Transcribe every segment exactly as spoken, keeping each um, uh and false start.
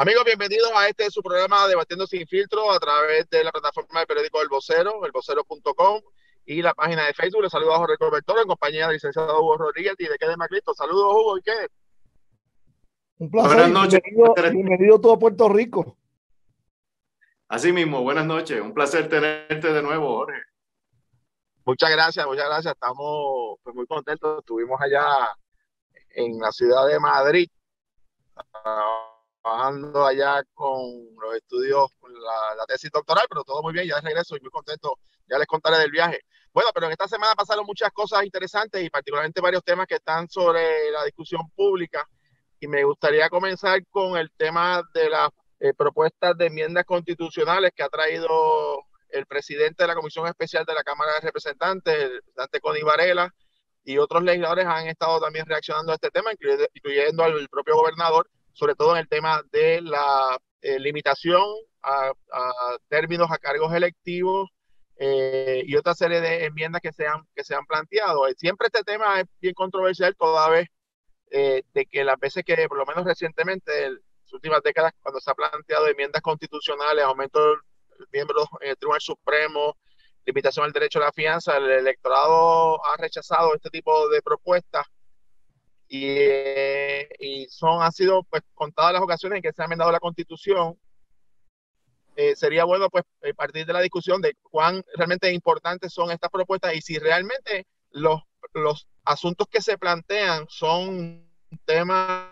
Amigos, bienvenidos a este su programa Debatiendo Sin Filtro a través de la plataforma del periódico El Vocero, el vocero punto com y la página de Facebook. Les saludo a Jorge Roberto en compañía del licenciado Hugo Rodríguez y de Kenneth Maclisto. Saludos, Hugo, ¿y qué? Un placer. Buenas noches. Bienvenido, bienvenido todo a Puerto Rico. Así mismo, buenas noches. Un placer tenerte de nuevo, Jorge. Muchas gracias, muchas gracias. Estamos pues, muy contentos. Estuvimos allá en la ciudad de Madrid, trabajando allá con los estudios, con la, la tesis doctoral, pero todo muy bien, ya de regreso y muy contento. Ya les contaré del viaje. Bueno, pero en esta semana pasaron muchas cosas interesantes y particularmente varios temas que están sobre la discusión pública. Y me gustaría comenzar con el tema de las eh, propuestas de enmiendas constitucionales que ha traído el presidente de la Comisión Especial de la Cámara de Representantes, el representante Connie Varela, y otros legisladores han estado también reaccionando a este tema, incluyendo, incluyendo al propio gobernador, sobre todo en el tema de la eh, limitación a, a términos a cargos electivos eh, y otra serie de enmiendas que se han, que se han planteado. Siempre este tema es bien controversial toda vez eh, de que las veces que, por lo menos recientemente, en las últimas décadas, cuando se ha planteado enmiendas constitucionales, aumento de miembros en el Tribunal Supremo, limitación al derecho a la fianza, el electorado ha rechazado este tipo de propuestas y, eh, y son, han sido pues contadas las ocasiones en que se ha enmendado la Constitución. Eh, sería bueno pues partir de la discusión de cuán realmente importantes son estas propuestas y si realmente los, los asuntos que se plantean son temas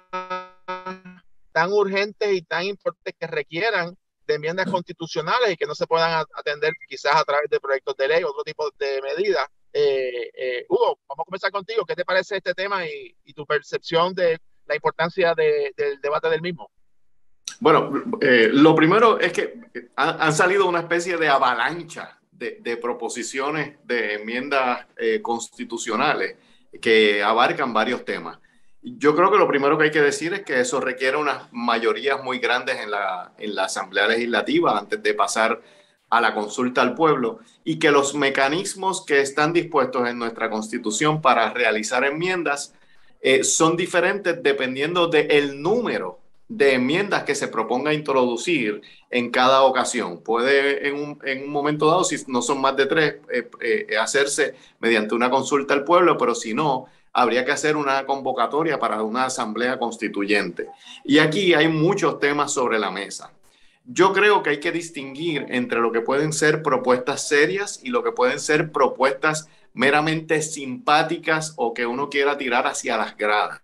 tan urgentes y tan importantes que requieran de enmiendas constitucionales y que no se puedan atender quizás a través de proyectos de ley o otro tipo de medidas. Eh, eh, Hugo, vamos a comenzar contigo. ¿Qué te parece este tema y, y tu percepción de la importancia de, del debate del mismo? Bueno, eh, lo primero es que han, han salido una especie de avalancha de, de proposiciones de enmiendas eh, constitucionales que abarcan varios temas. Yo creo que lo primero que hay que decir es que eso requiere unas mayorías muy grandes en la, en la Asamblea Legislativa antes de pasar a la consulta al pueblo y que los mecanismos que están dispuestos en nuestra Constitución para realizar enmiendas eh, son diferentes dependiendo del número de enmiendas que se proponga introducir en cada ocasión. Puede en un, en un momento dado, si no son más de tres, eh, eh, hacerse mediante una consulta al pueblo, pero si no, habría que hacer una convocatoria para una asamblea constituyente. Y aquí hay muchos temas sobre la mesa. Yo creo que hay que distinguir entre lo que pueden ser propuestas serias y lo que pueden ser propuestas meramente simpáticas o que uno quiera tirar hacia las gradas.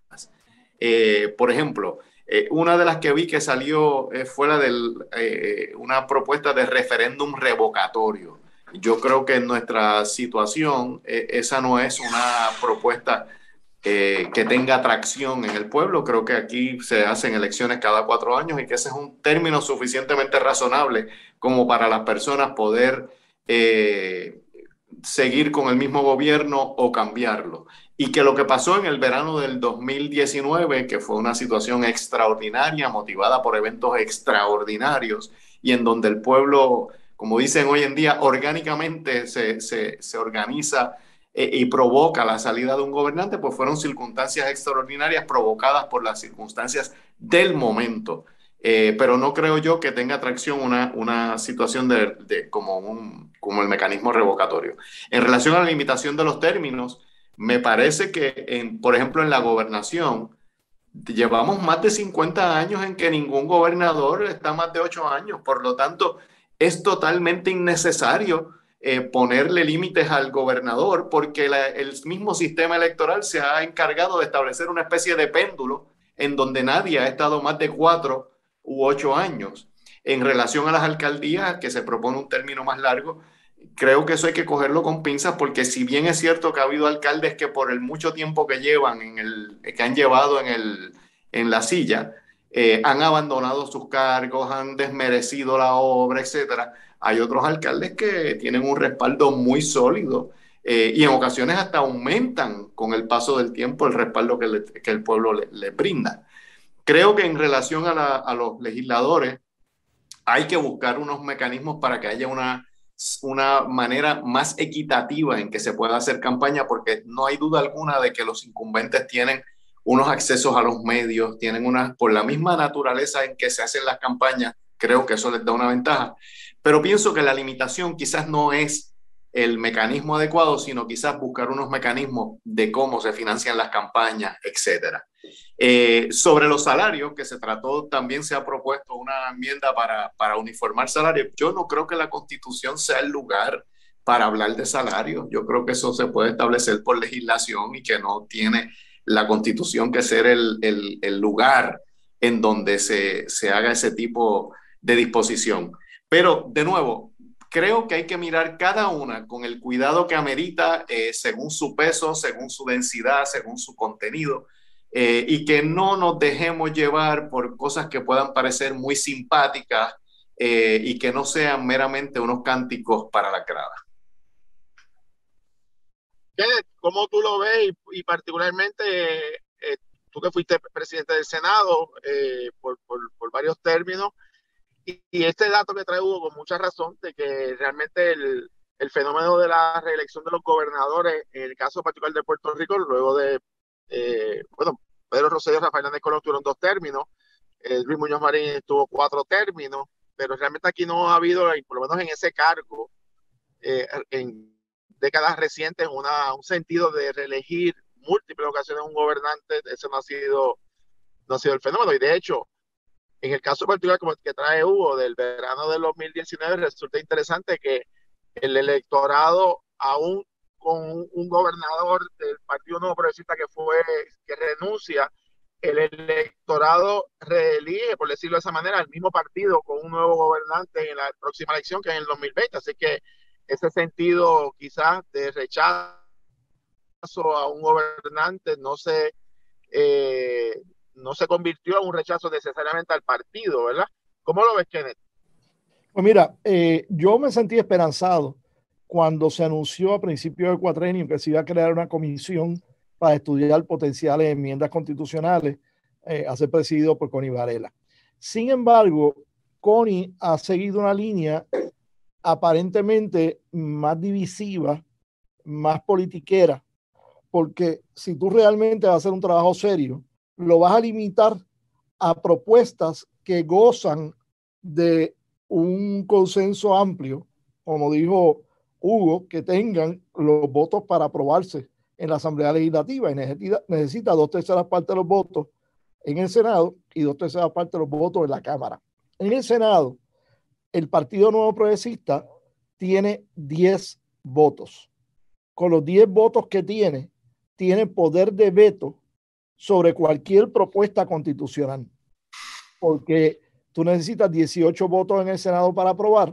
Eh, por ejemplo, eh, una de las que vi que salió eh, fue la de eh, una propuesta de referéndum revocatorio. Yo creo que en nuestra situación eh, esa no es una propuesta Eh, que tenga atracción en el pueblo. Creo que aquí se hacen elecciones cada cuatro años y que ese es un término suficientemente razonable como para las personas poder eh, seguir con el mismo gobierno o cambiarlo. Y que lo que pasó en el verano del dos mil diecinueve, que fue una situación extraordinaria, motivada por eventos extraordinarios y en donde el pueblo, como dicen hoy en día, orgánicamente se, se, se organiza y provoca la salida de un gobernante, pues fueron circunstancias extraordinarias provocadas por las circunstancias del momento. Eh, pero no creo yo que tenga atracción una, una situación de, de, como, un, como el mecanismo revocatorio. En relación a la limitación de los términos, me parece que, en, por ejemplo, en la gobernación, llevamos más de cincuenta años en que ningún gobernador está más de ocho años. Por lo tanto, es totalmente innecesario Eh, ponerle límites al gobernador porque la, el mismo sistema electoral se ha encargado de establecer una especie de péndulo en donde nadie ha estado más de cuatro u ocho años. En relación a las alcaldías, que se propone un término más largo, creo que eso hay que cogerlo con pinzas porque si bien es cierto que ha habido alcaldes que por el mucho tiempo que llevan, en el, que han llevado en, el, en la silla, eh, han abandonado sus cargos, han desmerecido la obra, etcétera. Hay otros alcaldes que tienen un respaldo muy sólido eh, y en ocasiones hasta aumentan con el paso del tiempo el respaldo que, le, que el pueblo le, le brinda. Creo que en relación a, la, a los legisladores hay que buscar unos mecanismos para que haya una, una manera más equitativa en que se pueda hacer campaña porque no hay duda alguna de que los incumbentes tienen unos accesos a los medios, tienen una, por la misma naturaleza en que se hacen las campañas, creo que eso les da una ventaja. Pero pienso que la limitación quizás no es el mecanismo adecuado, sino quizás buscar unos mecanismos de cómo se financian las campañas, etcétera. Eh, sobre los salarios, que se trató, también se ha propuesto una enmienda para, para uniformar salarios. Yo no creo que la Constitución sea el lugar para hablar de salarios. Yo creo que eso se puede establecer por legislación y que no tiene la Constitución que ser el, el, el lugar en donde se, se haga ese tipo de disposición. Pero, de nuevo, creo que hay que mirar cada una con el cuidado que amerita eh, según su peso, según su densidad, según su contenido, eh, y que no nos dejemos llevar por cosas que puedan parecer muy simpáticas eh, y que no sean meramente unos cánticos para la grada. ¿Cómo tú lo ves? Y, y particularmente eh, tú que fuiste presidente del Senado eh, por, por, por varios términos, y, y este dato que trae Hugo con mucha razón, de que realmente el, el fenómeno de la reelección de los gobernadores, en el caso particular de Puerto Rico, luego de, eh, bueno, Pedro Rosselló y Rafael Hernández Colón tuvieron dos términos, eh, Luis Muñoz Marín tuvo cuatro términos, pero realmente aquí no ha habido, por lo menos en ese cargo, eh, en décadas recientes, una, un sentido de reelegir múltiples ocasiones a un gobernante. Ese no ha sido, no ha sido el fenómeno. Y de hecho, en el caso particular como el que trae Hugo del verano del dos mil diecinueve, resulta interesante que el electorado, aún con un, un gobernador del Partido Nuevo Progresista que fue, que renuncia, el electorado reelige, por decirlo de esa manera, al mismo partido con un nuevo gobernante en la próxima elección, que es en el dos mil veinte. Así que ese sentido quizás de rechazo a un gobernante no se, eh, no se convirtió en un rechazo necesariamente al partido, ¿verdad? ¿Cómo lo ves, Kenneth? Pues mira, eh, yo me sentí esperanzado cuando se anunció a principios del cuatrenio que se iba a crear una comisión para estudiar potenciales enmiendas constitucionales eh, a ser presidido por Connie Varela. Sin embargo, Connie ha seguido una línea aparentemente más divisiva, más politiquera, porque si tú realmente vas a hacer un trabajo serio, lo vas a limitar a propuestas que gozan de un consenso amplio, como dijo Hugo, que tengan los votos para aprobarse en la Asamblea Legislativa, y necesita, necesita dos terceras partes de los votos en el Senado y dos terceras partes de los votos en la Cámara. En el Senado, el Partido Nuevo Progresista tiene diez votos. Con los diez votos que tiene, tiene poder de veto sobre cualquier propuesta constitucional, porque tú necesitas dieciocho votos en el Senado para aprobar,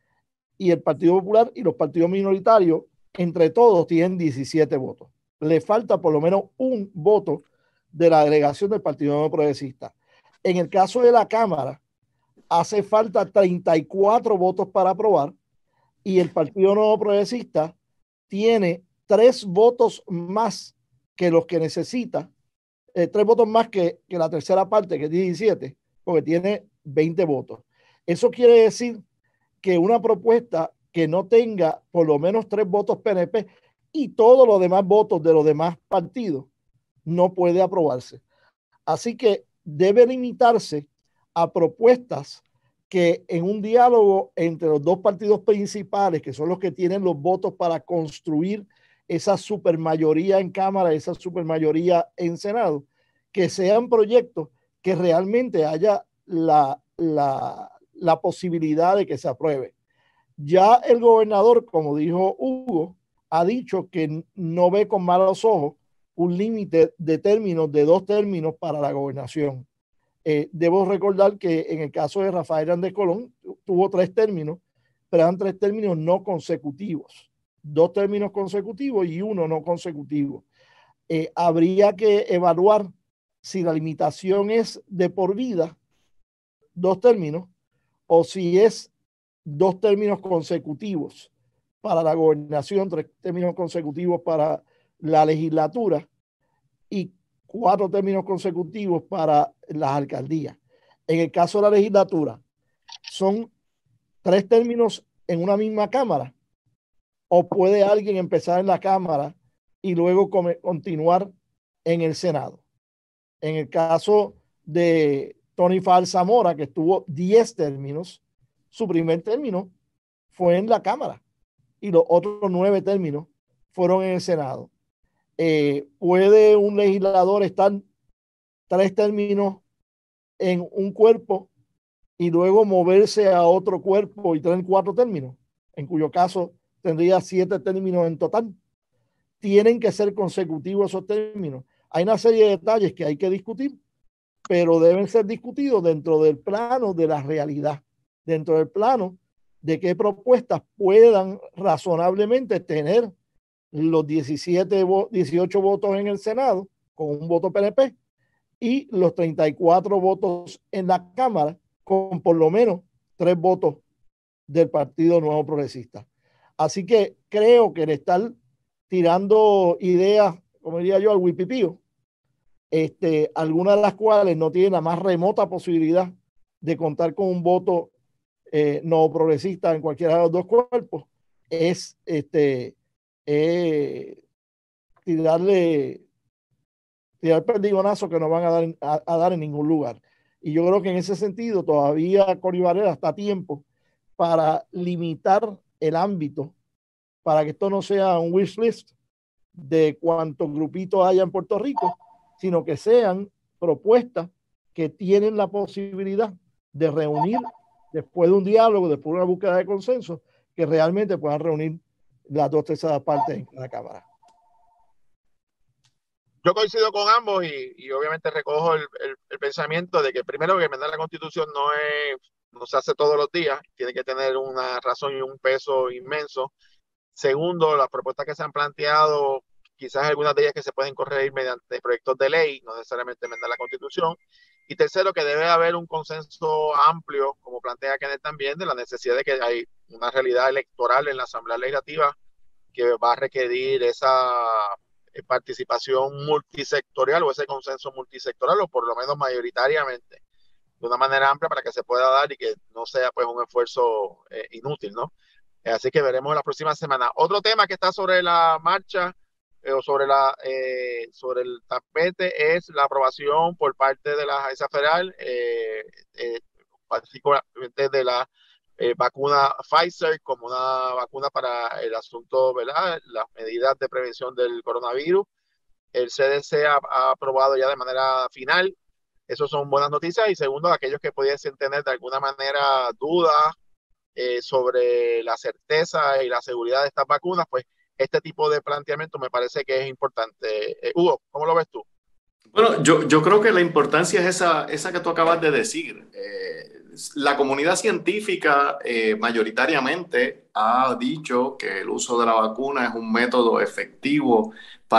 y el Partido Popular y los partidos minoritarios, entre todos, tienen diecisiete votos. Le falta por lo menos un voto de la delegación del Partido Nuevo Progresista. En el caso de la Cámara, hace falta treinta y cuatro votos para aprobar, y el Partido Nuevo Progresista tiene tres votos más que los que necesita, eh, tres votos más que, que la tercera parte, que es diecisiete, porque tiene veinte votos. Eso quiere decir que una propuesta que no tenga por lo menos tres votos P N P y todos los demás votos de los demás partidos no puede aprobarse. Así que debe limitarse a propuestas que en un diálogo entre los dos partidos principales, que son los que tienen los votos para construir esa supermayoría en Cámara, esa supermayoría en Senado, que sean proyectos que realmente haya la, la, la posibilidad de que se apruebe. Ya el gobernador, como dijo Hugo, ha dicho que no ve con malos ojos un límite de términos, de dos términos para la gobernación. Eh, debo recordar que en el caso de Rafael Hernández Colón tuvo tres términos, pero eran tres términos no consecutivos, dos términos consecutivos y uno no consecutivo. Eh, habría que evaluar si la limitación es de por vida, dos términos, o si es dos términos consecutivos para la gobernación, tres términos consecutivos para la legislatura y cuatro términos consecutivos para las alcaldías. En el caso de la legislatura, son tres términos en una misma Cámara, o puede alguien empezar en la Cámara y luego continuar en el Senado. En el caso de Tony Fal Zamora, que estuvo diez términos, su primer término fue en la Cámara y los otros nueve términos fueron en el Senado. Eh, ¿Puede un legislador estar tres términos en un cuerpo y luego moverse a otro cuerpo y tener cuatro términos? En cuyo caso tendría siete términos en total. Tienen que ser consecutivos esos términos. Hay una serie de detalles que hay que discutir, pero deben ser discutidos dentro del plano de la realidad, dentro del plano de qué propuestas puedan razonablemente tener los diecisiete, dieciocho votos en el Senado, con un voto P N P, y los treinta y cuatro votos en la Cámara, con por lo menos tres votos del Partido Nuevo Progresista. Así que creo que el estar tirando ideas, como diría yo, al huipipío, este, algunas de las cuales no tienen la más remota posibilidad de contar con un voto eh, no progresista en cualquiera de los dos cuerpos, es este, eh, tirarle tirar perdigonazo que no van a dar, a, a dar en ningún lugar. Y yo creo que en ese sentido todavía Connie Barrera está a tiempo para limitar el ámbito, para que esto no sea un wish list de cuántos grupitos haya en Puerto Rico, sino que sean propuestas que tienen la posibilidad de reunir, después de un diálogo, después de una búsqueda de consenso, que realmente puedan reunir las dos terceras partes en la Cámara. Yo coincido con ambos y, y obviamente recojo el, el, el pensamiento de que primero que enmendar la Constitución no es, no se hace todos los días, tiene que tener una razón y un peso inmenso. Segundo, las propuestas que se han planteado, quizás algunas de ellas que se pueden corregir mediante proyectos de ley, no necesariamente enmendar la Constitución. Y tercero, que debe haber un consenso amplio, como plantea Kenneth también, de la necesidad de que hay una realidad electoral en la Asamblea Legislativa que va a requerir esa participación multisectorial o ese consenso multisectorial, o por lo menos mayoritariamente, de una manera amplia para que se pueda dar y que no sea pues un esfuerzo eh, inútil, ¿no? Así que veremos la próxima semana. Otro tema que está sobre la marcha eh, o sobre, la, eh, sobre el tapete es la aprobación por parte de la Agencia Federal, eh, eh, particularmente de la eh, vacuna Pfizer como una vacuna para el asunto, ¿verdad? Las medidas de prevención del coronavirus. El C D C ha, ha aprobado ya de manera final. Eso son buenas noticias. Y segundo, aquellos que pudiesen tener de alguna manera dudas eh, sobre la certeza y la seguridad de estas vacunas, pues este tipo de planteamiento me parece que es importante. Eh, Hugo, ¿cómo lo ves tú? Bueno, yo, yo creo que la importancia es esa, esa que tú acabas de decir. Eh, la comunidad científica eh, mayoritariamente ha dicho que el uso de la vacuna es un método efectivo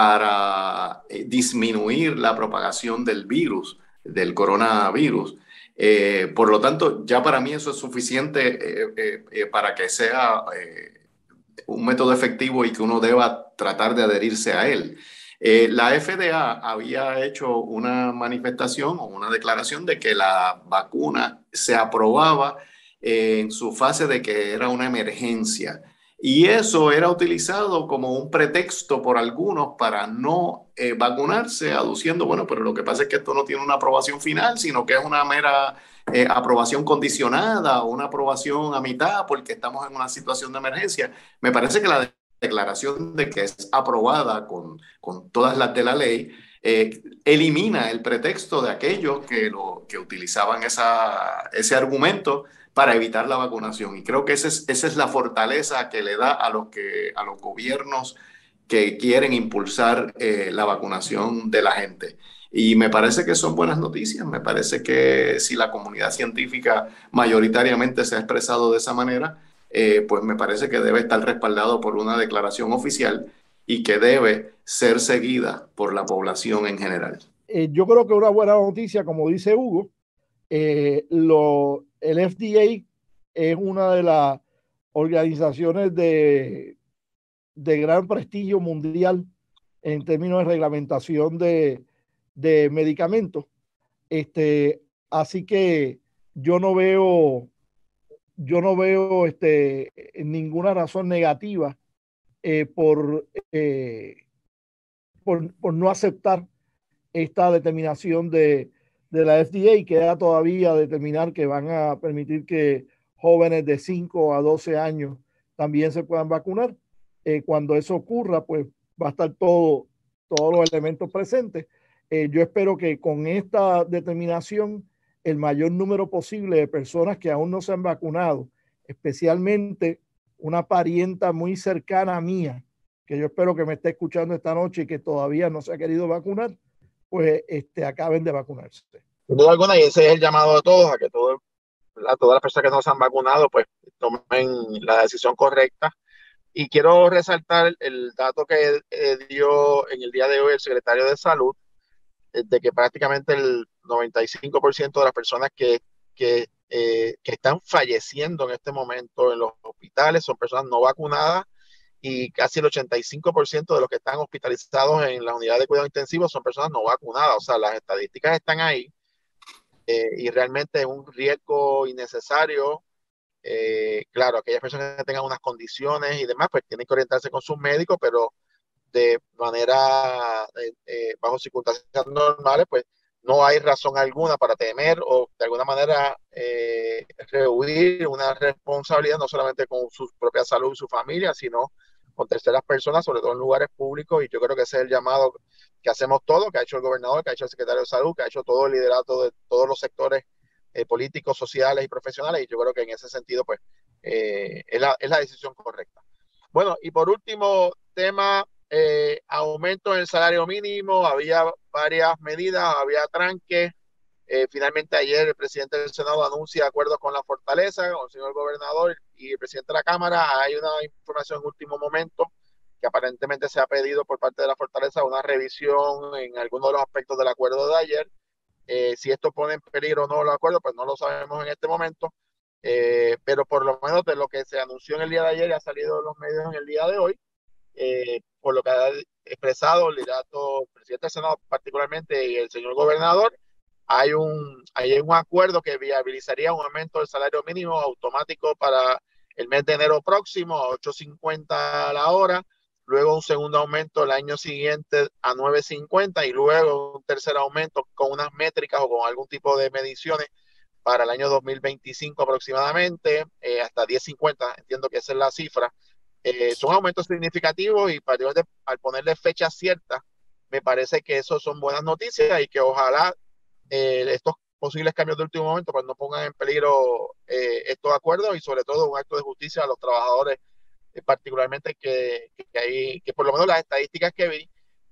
para eh, disminuir la propagación del virus, del coronavirus. Eh, por lo tanto, ya para mí eso es suficiente eh, eh, eh, para que sea eh, un método efectivo y que uno deba tratar de adherirse a él. Eh, la F D A había hecho una manifestación o una declaración de que la vacuna se aprobaba eh, en su fase de que era una emergencia. Y eso era utilizado como un pretexto por algunos para no eh, vacunarse, aduciendo, bueno, pero lo que pasa es que esto no tiene una aprobación final, sino que es una mera eh, aprobación condicionada o una aprobación a mitad porque estamos en una situación de emergencia. Me parece que la declaración de que es aprobada con, con todas las de la ley, eh, elimina el pretexto de aquellos que, lo, que utilizaban esa, ese argumento para evitar la vacunación. Y creo que esa es, esa es la fortaleza que le da a los, que, a los gobiernos que quieren impulsar eh, la vacunación de la gente. Y me parece que son buenas noticias. Me parece que si la comunidad científica mayoritariamente se ha expresado de esa manera, eh, pues me parece que debe estar respaldado por una declaración oficial y que debe ser seguida por la población en general. Eh, yo creo que una buena noticia, como dice Hugo, eh, lo, el F D A es una de las organizaciones de, de gran prestigio mundial en términos de reglamentación de, de medicamentos. Este, así que yo no veo, yo no veo este, ninguna razón negativa eh, por, eh, por, por no aceptar esta determinación de, de la F D A, y queda todavía determinar que van a permitir que jóvenes de cinco a doce años también se puedan vacunar. Eh, cuando eso ocurra, pues va a estar todo, todos los elementos presentes. Eh, yo espero que con esta determinación el mayor número posible de personas que aún no se han vacunado, especialmente una parienta muy cercana a mía, que yo espero que me esté escuchando esta noche y que todavía no se ha querido vacunar, pues este, acaben de vacunarse. Sin duda alguna, y ese es el llamado de todos, a que todo, a todas las personas que no se han vacunado, pues tomen la decisión correcta. Y quiero resaltar el dato que eh, dio en el día de hoy el secretario de Salud, de que prácticamente el noventa y cinco por ciento de las personas que, que, eh, que están falleciendo en este momento en los hospitales son personas no vacunadas, y casi el ochenta y cinco por ciento de los que están hospitalizados en la unidad de cuidado intensivo son personas no vacunadas. O sea, las estadísticas están ahí, eh, y realmente es un riesgo innecesario. Eh, claro, aquellas personas que tengan unas condiciones y demás, pues tienen que orientarse con sus médicos, pero de manera, eh, eh, bajo circunstancias normales, pues no hay razón alguna para temer o de alguna manera eh, rehuir una responsabilidad, no solamente con su propia salud y su familia, sino con terceras personas, sobre todo en lugares públicos. Y yo creo que ese es el llamado que hacemos todos, que ha hecho el gobernador, que ha hecho el secretario de Salud, que ha hecho todo el liderato de todos los sectores eh, políticos, sociales y profesionales. Y yo creo que en ese sentido, pues, eh, es, la, es la decisión correcta. Bueno, y por último, tema eh, aumento en el salario mínimo. Había varias medidas, había tranques. Eh, finalmente ayer el presidente del Senado anuncia acuerdos con la Fortaleza, con el señor gobernador y el presidente de la Cámara. Hay una información en último momento que aparentemente se ha pedido por parte de la Fortaleza una revisión en algunos de los aspectos del acuerdo de ayer. Eh, si esto pone en peligro o no el acuerdo, pues no lo sabemos en este momento. Eh, pero por lo menos de lo que se anunció en el día de ayer y ha salido en los medios en el día de hoy, eh, por lo que ha expresado el liderato, el presidente del Senado particularmente y el señor gobernador, hay un, hay un acuerdo que viabilizaría un aumento del salario mínimo automático para el mes de enero próximo a ocho cincuenta a la hora, luego un segundo aumento el año siguiente a nueve cincuenta y luego un tercer aumento con unas métricas o con algún tipo de mediciones para el año dos mil veinticinco aproximadamente, eh, hasta diez cincuenta, entiendo que esa es la cifra. Eh, son aumentos significativos y para de, al ponerle fecha cierta, me parece que eso son buenas noticias y que ojalá eh, estos posibles cambios de último momento pues no pongan en peligro eh, estos acuerdos y sobre todo un acto de justicia a los trabajadores, eh, particularmente que, que, hay, que por lo menos las estadísticas que vi,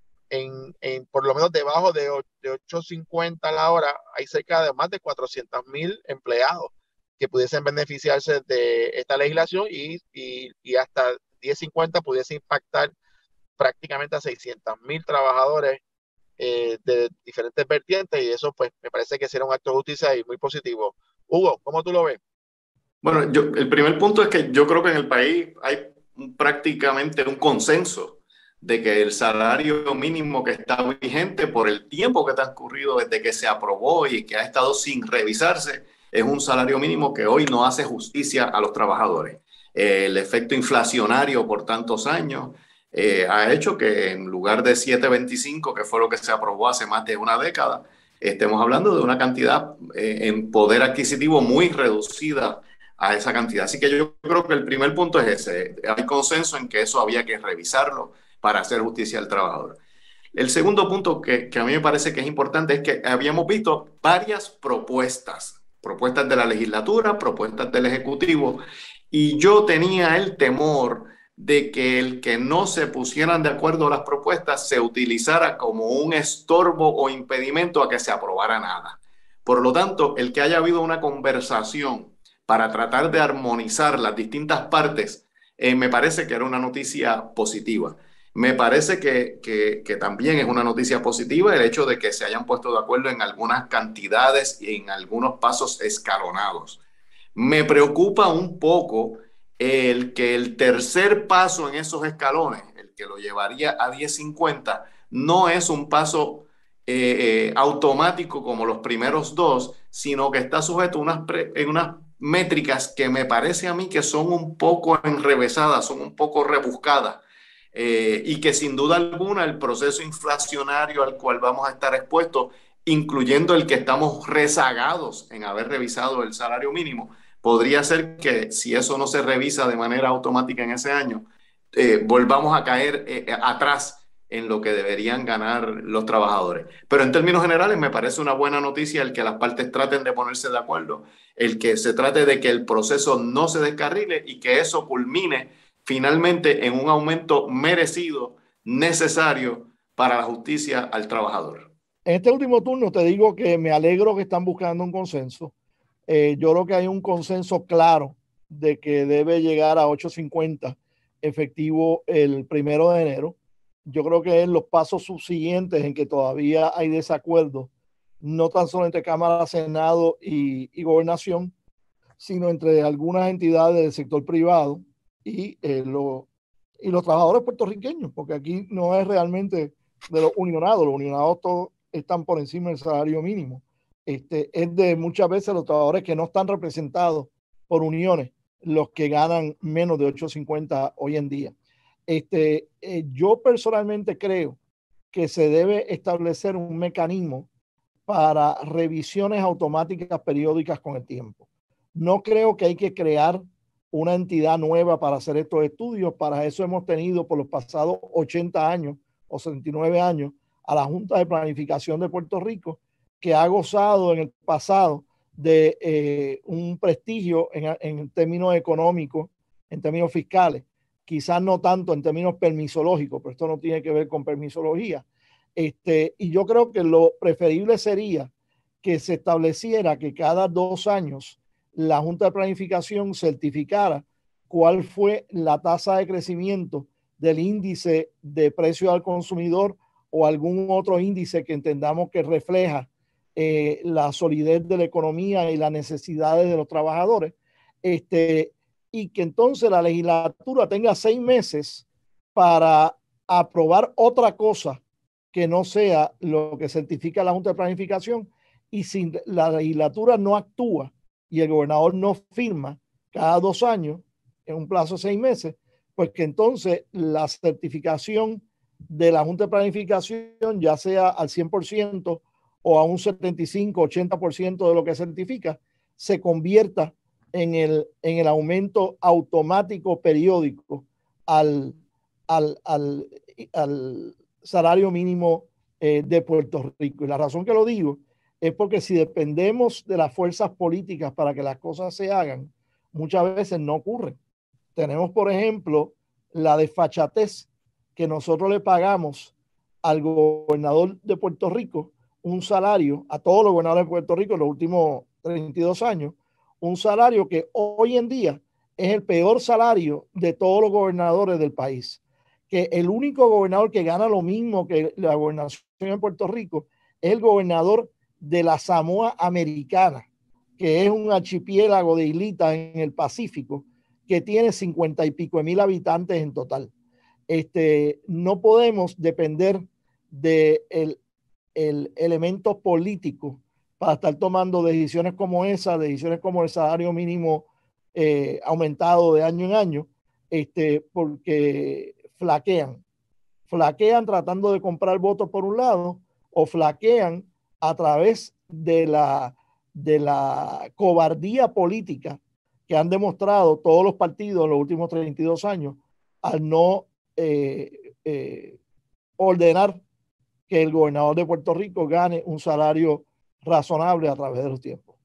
en, en por lo menos debajo de, de ocho cincuenta a la hora hay cerca de más de cuatrocientos mil empleados que pudiesen beneficiarse de esta legislación y, y, y hasta diez cincuenta pudiese impactar prácticamente a seiscientos mil trabajadores eh, de diferentes vertientes, y eso pues me parece que será un acto de justicia y muy positivo. Hugo, ¿cómo tú lo ves? Bueno, yo, el primer punto es que yo creo que en el país hay un, prácticamente un consenso de que el salario mínimo que está vigente por el tiempo que ha transcurrido desde que se aprobó y que ha estado sin revisarse es un salario mínimo que hoy no hace justicia a los trabajadores. Eh, el efecto inflacionario por tantos años eh, ha hecho que en lugar de siete veinticinco, que fue lo que se aprobó hace más de una década, estemos hablando de una cantidad eh, en poder adquisitivo muy reducida a esa cantidad. Así que yo creo que el primer punto es ese. Hay consenso en que eso había que revisarlo para hacer justicia al trabajador. El segundo punto que, que a mí me parece que es importante es que habíamos visto varias propuestas, propuestas de la legislatura, propuestas del Ejecutivo, y yo tenía el temor de que el que no se pusieran de acuerdo las propuestas se utilizara como un estorbo o impedimento a que se aprobara nada. Por lo tanto, el que haya habido una conversación para tratar de armonizar las distintas partes, eh, me parece que era una noticia positiva. Me parece que, que, que también es una noticia positiva el hecho de que se hayan puesto de acuerdo en algunas cantidades y en algunos pasos escalonados. Me preocupa un poco el que el tercer paso en esos escalones, el que lo llevaría a diez cincuenta, no es un paso eh, eh, automático como los primeros dos, sino que está sujeto a unas, pre, en unas métricas que me parece a mí que son un poco enrevesadas, son un poco rebuscadas. eh, y que sin duda alguna el proceso inflacionario al cual vamos a estar expuestos, incluyendo el que estamos rezagados en haber revisado el salario mínimo, podría ser que si eso no se revisa de manera automática en ese año, eh, volvamos a caer eh, atrás en lo que deberían ganar los trabajadores. Pero en términos generales me parece una buena noticia el que las partes traten de ponerse de acuerdo, el que se trate de que el proceso no se descarrile y que eso culmine finalmente en un aumento merecido, necesario para la justicia al trabajador. En este último turno te digo que me alegro que están buscando un consenso. Eh, yo creo que hay un consenso claro de que debe llegar a ocho cincuenta efectivo el primero de enero. Yo creo que en los pasos subsiguientes en que todavía hay desacuerdo, no tan solo entre Cámara, Senado y, y Gobernación, sino entre algunas entidades del sector privado y, eh, lo, y los trabajadores puertorriqueños, porque aquí no es realmente de los unionados, los unionados todos están por encima del salario mínimo. Este, es de muchas veces los trabajadores que no están representados por uniones los que ganan menos de ocho cincuenta hoy en día. Este, eh, yo personalmente creo que se debe establecer un mecanismo para revisiones automáticas periódicas con el tiempo. No creo que hay que crear una entidad nueva para hacer estos estudios. Para eso hemos tenido por los pasados ochenta años o setenta y nueve años a la Junta de Planificación de Puerto Rico, que ha gozado en el pasado de eh, un prestigio en, en términos económicos, en términos fiscales, quizás no tanto en términos permisológicos, pero esto no tiene que ver con permisología. Este, y yo creo que lo preferible sería que se estableciera que cada dos años la Junta de Planificación certificara cuál fue la tasa de crecimiento del índice de precio al consumidor o algún otro índice que entendamos que refleja eh, la solidez de la economía y las necesidades de los trabajadores, este, y que entonces la legislatura tenga seis meses para aprobar otra cosa que no sea lo que certifica la Junta de Planificación, y si la legislatura no actúa y el gobernador no firma cada dos años, en un plazo de seis meses, pues que entonces la certificación de la Junta de Planificación, ya sea al cien por ciento o a un setenta y cinco, ochenta por ciento de lo que certifica, se convierta en el, en el aumento automático periódico al, al, al, al salario mínimo eh, de Puerto Rico. Y la razón que lo digo es porque si dependemos de las fuerzas políticas para que las cosas se hagan, muchas veces no ocurren. Tenemos, por ejemplo, la desfachatez que nosotros le pagamos al gobernador de Puerto Rico un salario, a todos los gobernadores de Puerto Rico en los últimos treinta y dos años, un salario que hoy en día es el peor salario de todos los gobernadores del país. Que el único gobernador que gana lo mismo que la gobernación en Puerto Rico es el gobernador de la Samoa Americana, que es un archipiélago de islitas en el Pacífico, que tiene cincuenta y pico de mil habitantes en total. Este, no podemos depender de el, el elemento político para estar tomando decisiones como esa, decisiones como el salario mínimo eh, aumentado de año en año, este, porque flaquean. Flaquean tratando de comprar votos por un lado, o flaquean a través de la, de la cobardía política que han demostrado todos los partidos en los últimos treinta y dos años al no eh, eh, ordenar que el gobernador de Puerto Rico gane un salario razonable a través de los tiempos.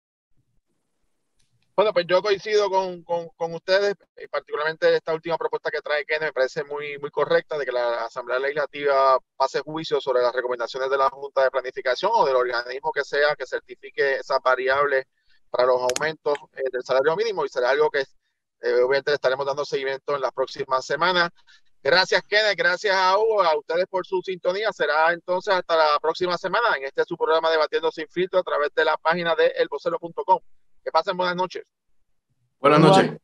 Bueno, pues yo coincido con, con, con ustedes, y particularmente esta última propuesta que trae Kenneth me parece muy, muy correcta, de que la Asamblea Legislativa pase juicio sobre las recomendaciones de la Junta de Planificación o del organismo que sea que certifique esas variables para los aumentos eh, del salario mínimo, y será algo que eh, obviamente le estaremos dando seguimiento en las próximas semanas. Gracias, Kenneth, gracias a Hugo, a ustedes por su sintonía. Será entonces hasta la próxima semana en este su programa Debatiendo Sin Filtro a través de la página de el vocero punto com. Que pasen buenas noches. Buenas noches.